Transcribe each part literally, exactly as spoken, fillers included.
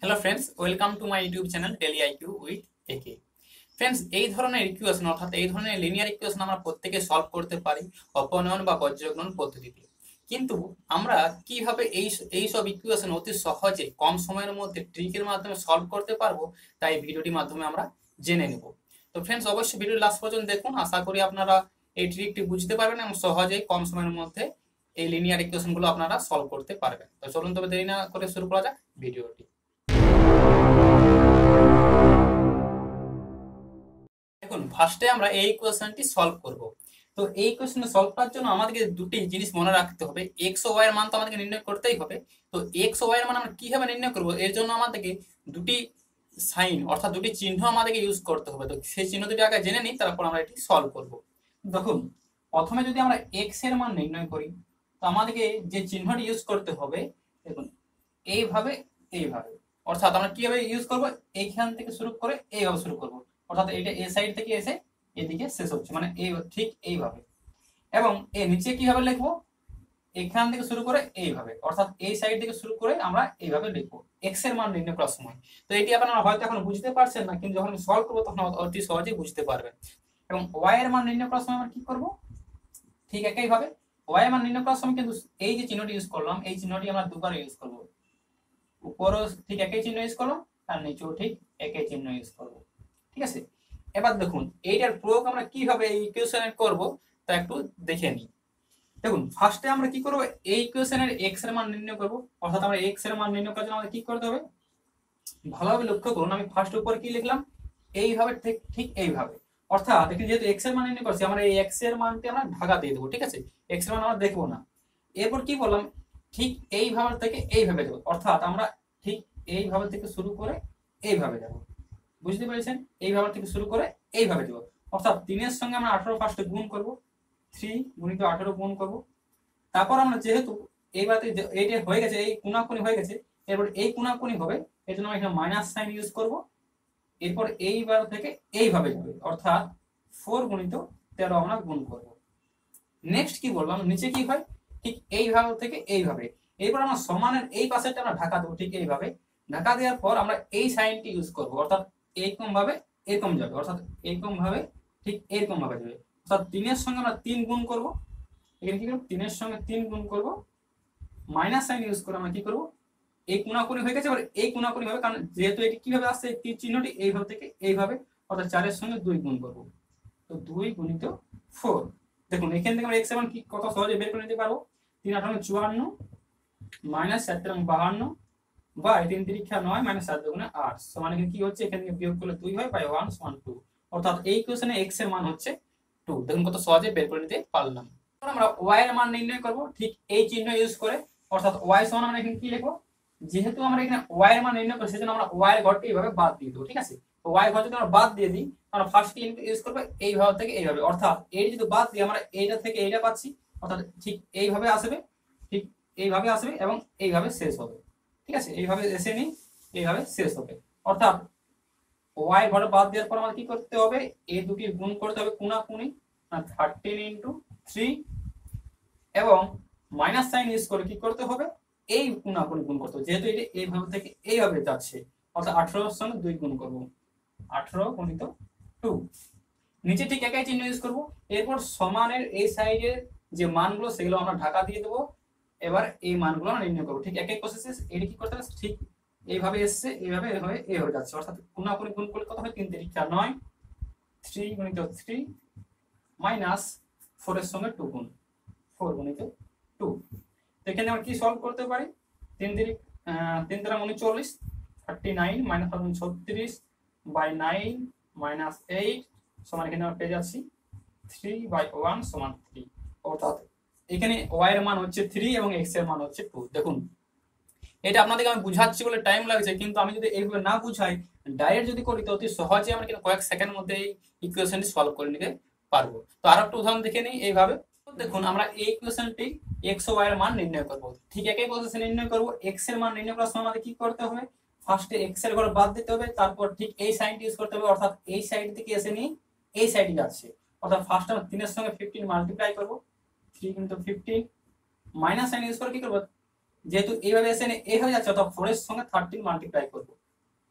Hello friends, welcome to my YouTube channel daily IQ with AK. Friends, এই ধরনের equation অর্থাৎ এই ধরনের লিনিয়ার ইকুয়েশন আমরা প্রত্যেকে সলভ করতে পারি অপনয়ন বা পর্যায়ক্রমণ পদ্ধতিতে। কিন্তু আমরা কিভাবে এই এই সব ইকুয়েশন অতি সহজে কম সময়ের মধ্যে ট্রিকের মাধ্যমে সলভ করতে পারবো, তাই ভিডিওটির মাধ্যমে আমরা জেনে নেব। তো ফ্রেন্ডস, অবশ্যই ভিডিও লাস্ট পর্যন্ত দেখুন। আশা করি আপনারা এই ট্রিকটি বুঝতে পারবেন এবং সহজেই কম সময়ের মধ্যে এই লিনিয়ার ইকুয়েশনগুলো আপনারা সলভ করতে পারবেন। তো চলুন তবে দেরি না করে শুরু করা যাক ভিডিওটি। দেখুন, ফার্স্টে আমরা এই ইকুয়েশনটি সলভ করব। তো এই ইকুয়েশনটি সলভ করার জন্য আমাদেরকে দুটি জিনিস মনে রাখতে হবে। এক্স ও ওয়াই এর মান তো আমাদেরকে নির্ণয় করতেই হবে। তো এক্স ও ওয়াই এর মান আমরা কিভাবে নির্ণয় করব, এর জন্য আমাদেরকে দুটি সাইন অর্থাৎ দুটি চিহ্ন আমাদেরকে ইউজ করতে হবে। তো সেই চিহ্ন দুটি আগে জেনে নিই, তারপর আমরা এটি সলভ করব। দেখুন, প্রথমে যদি আমরা এক্স এর মান নির্ণয় করি, তো আমাদেরকে যে চিহ্নটি ইউজ করতে হবে, দেখুন এইভাবে এইভাবে, অর্থাৎ আমরা কিভাবে ইউজ করব, এইখান থেকে শুরু করে এইভাবে শুরু করব, অর্থাৎ এটা এ সাইড থেকে এসে এদিকে শেষ হচ্ছে, মানে এই ঠিক এইভাবে। এবং এর নিচে কিভাবে লিখবো, এখান থেকে শুরু করে এইভাবে, অর্থাৎ এই সাইড থেকে শুরু করে আমরা এইভাবে লিখবো এক্স এর মান নির্ণয় করার সময়। তো এটি আপনারা হয়তো এখন বুঝতে পারছেন না, কিন্তু যখন সলভ করবো তখন অতি সহজেই বুঝতে পারবেন। এবং ওয়াই এর মান নির্ণয় করার সময় আমরা কি করব, ঠিক একইভাবে ওয়াই এর মান নির্ণয় করার সময় কিন্তু এই যে চিহ্নটি ইউজ করলাম, এই চিহ্নটি আমরা দুবার ইউজ করব। উপরও ঠিক একই চিহ্ন ইউজ করলাম, আর নিচেও ঠিক একই চিহ্ন ইউজ করব। ঠিক আছে, এবার দেখুন এইটার প্রয়োগ আমরা কিভাবে এই ইকুয়েশনে করব তা একটু দেখে নিই। দেখুন, ফার্স্টে আমরা কি করব, এই ইকুয়েশনের এক্স এর মান নির্ণয় করব। অর্থাৎ আমরা এক্স এর মান নির্ণয় করার জন্য আমাদের কি করতে হবে, ভালোভাবে লক্ষ্য করুন। আমি ফার্স্ট উপর কি লিখলাম, এইভাবে ঠিক ঠিক এইভাবে। অর্থাৎ দেখুন, যেহেতু এক্স এর মান নির্ণয় করছি, আমরা এই এক্স এর মানটি আমরা ঢাকা দিয়ে দেবো। ঠিক আছে, এক্স এর মান আমরা দেখবো না। এরপর কি বললাম, ঠিক এইভাবে থেকে এইভাবে দেবো, অর্থাৎ আমরা ঠিক এইভাবে থেকে শুরু করে এইভাবে যাবো। বুঝতে পেরেছেন, এইভাবে থেকে শুরু করে এইভাবে দেবো। অর্থাৎ তিনের সঙ্গে আমরা আঠারো ফার্স্টে গুণ করব, থ্রি গুণিত আঠারো গুণ করব। তারপর আমরা যেহেতু এইবারে এইটা হয়ে গেছে, এই কোনাকুনি হয়ে গেছে, এরপর এই কোনাকুনি হবে, এর জন্য আমরা এখানে মাইনাস সাইন ইউজ করব। এরপর এইবার থেকে এইভাবে যাবে, অর্থাৎ ফোর গুণিত তেরো আমরা গুণ করব। নেক্সট কি বললাম, নিচে কি হয়, ঠিক এইভাবে থেকে এইভাবে। এরপর আমরা সমানের এই পাশেটা আমরা ঢাকা দেবো, ঠিক এইভাবে। ঢাকা দেওয়ার পর আমরা এই সাইনটি ইউজ করব, অর্থাৎ এইরকম ভাবে এরকম যাবে, অর্থাৎ এরকম ভাবে ঠিক এরকম ভাবে যাবে। অর্থাৎ তিনের সঙ্গে আমরা তিন গুণ করব। এখানে কি করব, তিনের সঙ্গে তিন গুণ করব, মাইনাস সাইন ইউজ করে আমরা কি করব, এই কোনাকুনি হয়ে গেছে, এবার এই কোনাকুনি হবে, কারণ যেহেতু এটি কিভাবে আসছে, এই তীর চিহ্নটি এইভাবে থেকে এইভাবে, অর্থাৎ চারের সঙ্গে দুই গুণ করব। তো দুই গুণিত ফোর। দেখুন এখান থেকে আমরা এক্স এর মান কি কত সহজে বের করে নিতে পারবো, তিন আঠারো চুয়ান্ন মাইনাস চার তেরো বাহান্ন বাই তিন তিরিক্ষা নয় মাইনাস চার দুগুণে আট, সমান এখানে কি হচ্ছে, এখান থেকে বিয়োগ করলে দুই হয়, বাই ওয়ান সমান টু। অর্থাৎ এই ইকুয়েশনে এক্স এর মান হচ্ছে টু। দেখুন কত সহজে বের করে নিতে পারলাম। আমরা ওয়াই এর মান নির্ণয় করব ঠিক এই চিহ্ন ইউজ করে। অর্থাৎ ওয়াই সমান আমরা এখানে কি লিখবো, যেহেতু আমরা এখানে ওয়াই এর মান নির্ণয় করব, সেজন্য আমরা ওয়াই এর ঘরটি এইভাবে বাদ দিয়ে দেবো। ঠিক আছে, তো ওয়াই ঘর যদি আমরা বাদ দিয়ে দিই, আমরা ফার্স্ট কি ইউজ করব, এইভাবে থেকে এইভাবে। অর্থাৎ এই যদি বাদ দিই, আমরা এইটা থেকে এইটা পাচ্ছি, অর্থাৎ ঠিক এইভাবে আসবে, ঠিক এইভাবে আসবে এবং এইভাবে শেষ হবে। ঠিক আছে, এইভাবে এসে নি, এইভাবে শেষ হবে। অর্থাৎ ওয়াই ঘরে বাদ দেওয়ার পর আমাদের কি করতে হবে, এই দুটি গুণ করতে হবে কোনাকুনি, থার্টিন ইন্টু থ্রি, এবং মাইনাস সাইন ইউজ করে কি করতে হবে, এই কোনাকুনি গুণ করতে হবে, যেহেতু এটা এইভাবে থেকে এইভাবে যাচ্ছে। অর্থাৎ আঠারোর সঙ্গে দুই গুণ করবো, আঠারো গুণিত টু। নিচে ঠিক একই চিহ্ন ইউজ করবো। এরপর সমানের এই সাইডের যে মানগুলো সেগুলো আমরা ঢাকা দিয়ে দেবো। এবার এই মানগুলো আমরা নির্ণয় করবো, ঠিক একই প্রসেসে। এটা কি করতে হবে, ঠিক এইভাবে এসছে, এইভাবে এইভাবে এইভাবে যাচ্ছে। অর্থাৎ কোনাকুনি গুণ করলে কত হয়, তিন তিরিক্ষা নয়, থ্রি গুণিত থ্রি মাইনাস ফোর এর সঙ্গে টু গুণ, ফোর গুণিত টু। এখানে আমরা কি সলভ করতে পারি, তিন তিরিক তিন তেরো উনচল্লিশ, থার্টি নাইন মাইনাস ছত্রিশ বাই নাইন মাইনাস এইট সমান, এখানে আমরা পেয়ে যাচ্ছি থ্রি বাই ওয়ান সমান থ্রি। অর্থাৎ এখানে ওয়াই এর মান হচ্ছে থ্রি এবং এক্স এর মান হচ্ছে টু। দেখুন এটা আপনাদেরকে আমি বুঝাচ্ছি বলে টাইম লাগছে, কিন্তু আমি যদি এইভাবে না বুঝাই, ডাইরেক্ট যদি করি, তো অতি সহজে আমরা কিন্তু কয়েক সেকেন্ডের মধ্যে এই ইকুয়েশনটি সলভ করে নিতে পারবো। তো আর একটা উদাহরণ দেখে নিই এইভাবে। দেখুন আমরা এই ইকুয়েশনটি এক্স ও ওয়াই এর মান নির্ণয় করব, ঠিক একই প্রসেসে নির্ণয় করব। এক্স এর মান নির্ণয় করার সময় আমাদের কি করতে হবে, ফার্স্টে এক্স এর ঘর বাদ দিতে হবে, তারপর ঠিক এই সাইনটি ইউজ করতে হবে। অর্থাৎ এই সাইড থেকে এসে নিয়ে এই সাইডে যাচ্ছে। অর্থাৎ ফার্স্ট আমরা তিনের সঙ্গে ফিফটিন মাল্টিপ্লাই করব, three into fifteen, minus sign use করে কি করবো, যেহেতু এইভাবে এসে এইভাবে যাচ্ছে, অর্থাৎ ফোর এর সঙ্গে থার্টিন মাল্টিপ্লাই করবো।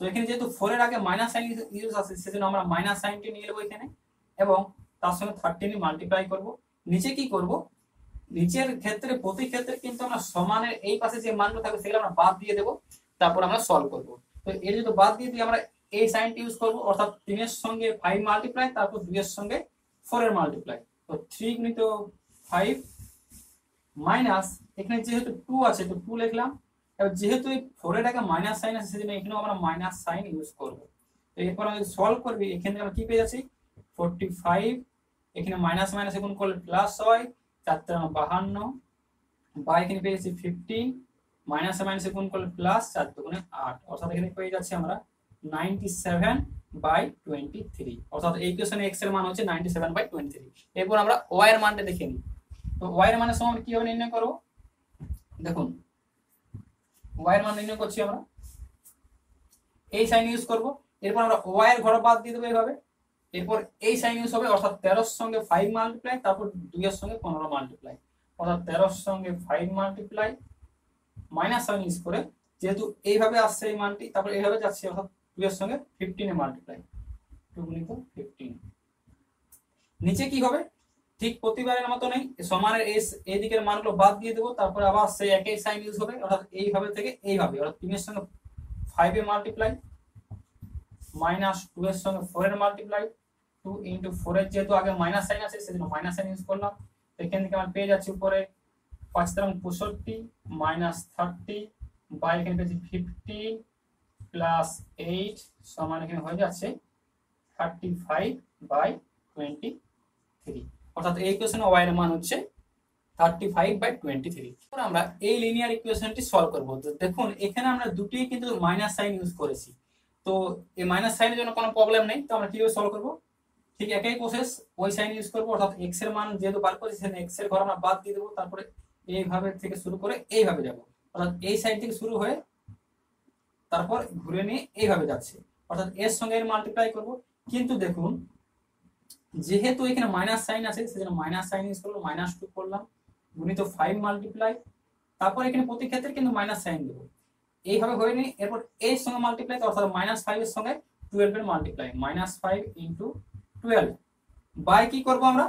তো এখানে যেহেতু ফোর এর আগে মাইনাস সাইন ইউজ আছে সেজন্য আমরা মাইনাস সাইনটি নিয়ে নেবো এখানে এবং তার সঙ্গে থার্টিন মাল্টিপ্লাই করব। নিচে কি করব, নিচের ক্ষেত্রে প্রতি ক্ষেত্রে কিন্তু আমরা সমানের এই পাশে যে মানগুলো থাকবে সেগুলো আমরা বাদ দিয়ে দেবো, তারপর আমরা সলভ করব। তো এর যদি বাদ দিয়ে দিই আমরা এই সাইনটি ইউজ করব, অর্থাৎ তিনের সঙ্গে ফাইভ মাল্টিপ্লাই, তারপর দুইয়ের সঙ্গে ফোর এর মাল্টিপ্লাই। তো থ্রি গুণিত ফাইভ মাইনাস এখানে যেহেতু টু আছে তো টু লিখলাম, এবার যেহেতু এই ফোর এর আগে মাইনাস সাইন আছে সেজন্য এখানেও আমরা মাইনাস সাইন ইউজ করব। তো এরপর আমরা সলভ করবি, এখানে আমরা কি পেয়ে যাচ্ছি ফোরটি ফাইভ, এখানে মাইনাস মাইনাস গুণ করলে প্লাস হয়, চারটে বাহান্ন, বা এখানে পেয়েছি ফিফটিন, মাইনাস মাইনাস গুণ করলে প্লাস, চার দুগুণে আট, অর্থাৎ এখানে পেয়ে যাচ্ছি আমরা ninety seven by twenty three, অর্থাৎ এই কোশ্চেনে এক্স এর মান হচ্ছে ninety seven by twenty three. এরপর আমরা ওয়াই এর মানটা দেখে নিই। তো ওয়াই এর মানের সময় আমরা কিভাবে নির্ণয় করব, দেখুন ওয়াই এর মান নির্ণয় করছি আমরা এই সাইন ইউজ করব, এরপর আমরা ওয়াই এর ঘর বাদ দিয়ে দেবো এইভাবে, এরপর এই সাইন ইউজ হবে, অর্থাৎ তেরোর সঙ্গে ফাইভ মাল্টিপ্লাই, তারপর দুইয়ের সঙ্গে পনেরো মাল্টিপ্লাই, অর্থাৎ তেরোর সঙ্গে five multiply minus sign use করে, যেহেতু এইভাবে আসছে এই মানটি, তারপর এইভাবে যাচ্ছে, অর্থাৎ দুইয়ের সঙ্গে ফিফটিনে মাল্টিপ্লাই, টু গুণিত ফিফটিন। নিচে কি হবে, ঠিক প্রতিবারের মতো নেই, সমানের এই দিকের মানগুলো বাদ দিয়ে দেবো, তারপর আবার সেই একই সাইন ইউজ হবে, অর্থাৎ এইভাবে থেকে এইভাবে, অর্থাৎ তিনের সঙ্গে ফাইভ এর মাল্টিপ্লাই মাইনাস টু এর সঙ্গে ফোর এর মাল্টিপ্লাই, টু ইন্টু ফোর এর যেহেতু আগে মাইনাস সাইন আছে সেজন্য মাইনাস সাইন ইউজ করলাম। এখান থেকে আমরা পেয়ে যাচ্ছি উপরে পাঁচ তেরো পঁয়ষট্টি মাইনাস থার্টি বাই এখানে পেয়েছি ফিফটিন প্লাস এইট সমান এখানে হয়ে যাচ্ছে thirty five by twenty three, অর্থাৎ এই ইকুয়েশনে ওয়াই এর মান হচ্ছে thirty five by twenty three. আমরা এই লিনিয়ার ইকুয়েশনটি সলভ করব। দেখুন এখানে আমরা দুটি কিন্তু মাইনাস সাইন ইউজ করেছি, তো এই মাইনাস সাইনের জন্য কোনো প্রবলেম নেই। তো আমরা কিভাবে সলভ করব, ঠিক একই প্রসেস, ওই সাইন ইউজ করব, অর্থাৎ এক্স এর মান যেহেতু বার করেছি সেখানে এক্স এর ঘর আমরা বাদ দিয়ে দেবো, তারপরে এইভাবে থেকে শুরু করে এইভাবে যাব, অর্থাৎ এই সাইড থেকে শুরু হয়ে তারপর ঘুরে নিয়ে এইভাবে যাচ্ছে, অর্থাৎ এর সঙ্গে এর মাল্টিপ্লাই করব। কিন্তু দেখুন যেহেতু এখানে মাইনাস সাইন আছে সেজন্য মাইনাস সাইন ইউজ করলাম, মাইনাস টু করলাম গুণিত ফাইভ মাল্টিপ্লাই, তারপর এখানে প্রতি ক্ষেত্রে কিন্তু মাইনাস সাইন দেবো, এইভাবে হয়ে নিই, এরপর এর সঙ্গে মাল্টিপ্লাই, অর্থাৎ মাইনাস ফাইভ এর সঙ্গে টুয়েলভ এর multiply, minus five into twelve by কি করবো আমরা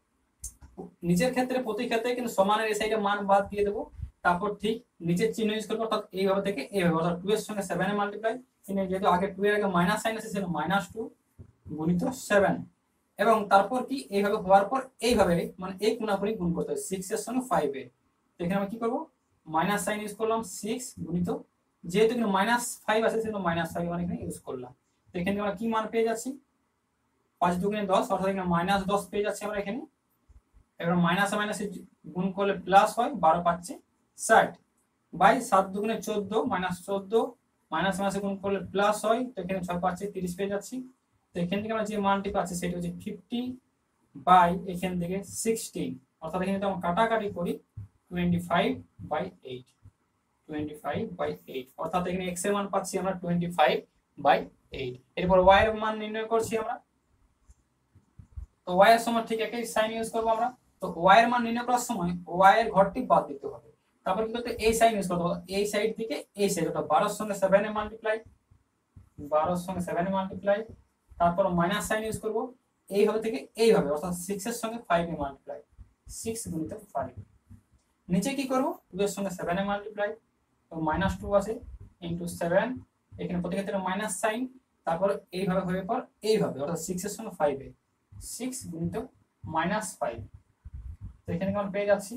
নিচের ক্ষেত্রে প্রতি ক্ষেত্রে কিন্তু সমানের এই সাইডে মান বাদ দিয়ে দেবো, তারপর ঠিক নিচের চিহ্ন ইউজ করবো, অর্থাৎ এইভাবে থেকে এইভাবে, অর্থাৎ টু এর সঙ্গে সেভেন এর মাল্টিপ্লাই, যেহেতু আগে টু এর আগে মাইনাস সাইন আছে সেজন্য মাইনাস টু গুণিত সেভেন, এবং তারপর কি এইভাবে হওয়ার পর এইভাবে মানে এই কোণাকুণি গুণ করতে হবে সিক্স এর সঙ্গে ফাইভ এর। তো এখানে আমরা কি করবো মাইনাস সাইন ইউজ করলাম সিক্স গুণিত, যেহেতু এখানে মাইনাস ফাইভ আছে সেজন্য মাইনাস ফাইভ মানে এখানে ইউজ করলাম। তো এখানে আমরা কি মান পেয়ে যাচ্ছি পাঁচ দুগুণে দশ, অর্থাৎ এখানে মাইনাস দশ পেয়ে যাচ্ছি আমরা এখানে। এবার মাইনাস মাইনাসে গুণ করলে প্লাস হয়, বারো পাচ্ছে ষাট বাই সাত দুগুণে চোদ্দ, মাইনাস চোদ্দ মাইনাস মাইনাসে গুণ করলে প্লাস হয়, তো এখানে ছয় পাচ্ছে তিরিশ পেয়ে যাচ্ছি। তো এখান থেকে আমরা যে মানটি পাচ্ছি সেটা হচ্ছে ফিফটি বাই এখান থেকে সিক্সটিন, অর্থাৎ এখানে আমরা কাটাকাটি করি twenty five by eight, twenty five by eight, অর্থাৎ এখানে এক্স এর মান পাচ্ছি আমরা টোয়েন্টি ফাইভ বাই এইট। এরপর ওয়াই এর মান নির্ণয় করছি আমরা, তো ওয়াই এর সময় ঠিক একই সাইন ইউজ করবো আমরা। তো ওয়াই এর মান নির্ণয় করার সময় ওয়াই এর ঘরটি বাদ দিতে হবে, তারপর কি করতে এই সাইন ইউজ করতে হবে, এই সাইড থেকে এই সাইড, অর্থাৎ বারোর সঙ্গে সেভেন এ মাল্টিপ্লাই, বারোর সঙ্গে সেভেন এ মাল্টিপ্লাই, তারপর মাইনাস সাইন ইউজ করবো এইভাবে থেকে এইভাবে, অর্থাৎ সিক্স এর সঙ্গে ফাইভ এ মাল্টিপ্লাই, সিক্স গুণিত ফাইভ। নিচে কি করবো টু এর সঙ্গে সেভেন এ মাল্টিপ্লাই, তো মাইনাস টু আছে ইন্টু সেভেন, এখানে প্রতি ক্ষেত্রে মাইনাস সাইন, তারপর এইভাবে হয়ে পর এইভাবে, অর্থাৎ সিক্স এর সঙ্গে ফাইভ এ, সিক্স গুণিত মাইনাস ফাইভ। তো এখানে আমরা পেয়ে যাচ্ছি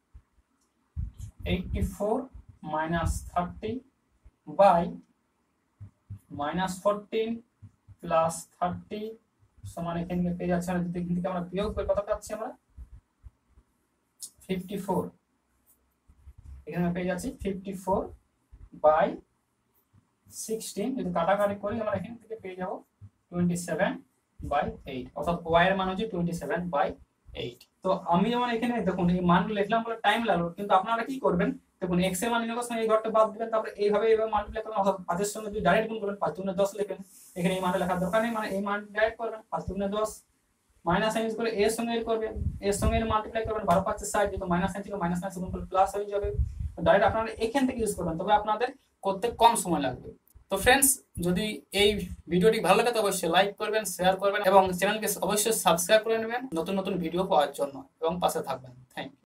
eighty four minus thirty by minus fourteen plus thirty সমান এখানে পেয়ে যাচ্ছে আমরা, যদি এখান থেকে আমরা বিয়োগ করে কত পাচ্ছি আমরা ফিফটি ফোর, এখানে পেয়ে যাচ্ছি ফিফটি ফোর বাই সিক্সটিন, যদি কাটাকাটি করি আমরা এখান থেকে পেয়ে যাবো টোয়েন্টি সেভেন বাই এইট, অর্থাৎ ওয়াই এর মান হচ্ছে টোয়েন্টি সেভেন বাই এইট। তো আমি যেমন এখানে দেখুন এই মানগুলো লিখলাম বলে টাইম লাগলো, কিন্তু আপনারা কি করবেন দেখুন এক্স এর মান নির্ণয় করার সময় এই ঘরটা বাদ দিবেন, তারপরে এইভাবে এইভাবে মাল্টিপ্লাই করবেন, অর্থাৎ পাঁচের সঙ্গে যদি ডাইরেক্ট গুণ করবেন পাঁচ দুগুণে দশ লিখবেন, এখানে এই মানটা লেখার দরকার নেই, মানে এই মান ডাইরেক্ট করবেন পাঁচ দুগুণে দশ, মাইনাস সাইন ইউজ করে এর সঙ্গে এর করবেন, এর সঙ্গে এর মাল্টিপ্লাই করবেন, বারো পাঁচে ষাট, যেহেতু মাইনাস সাইন ছিল মাইনাস মাইনাস গুণ করলে প্লাস হয়ে যাবে, ডাইরেক্ট আপনারা এখান থেকে ইউজ করবেন, তবে আপনাদের করতে কম সময় লাগবে। তো ফ্রেন্ডস, যদি এই ভিডিওটি ভালো লাগে তো অবশ্যই লাইক করবেন, শেয়ার করবেন এবং চ্যানেলকে অবশ্যই সাবস্ক্রাইব করে নেবেন নতুন নতুন ভিডিও পাওয়ার জন্য এবং পাশে থাকবেন। Thank you.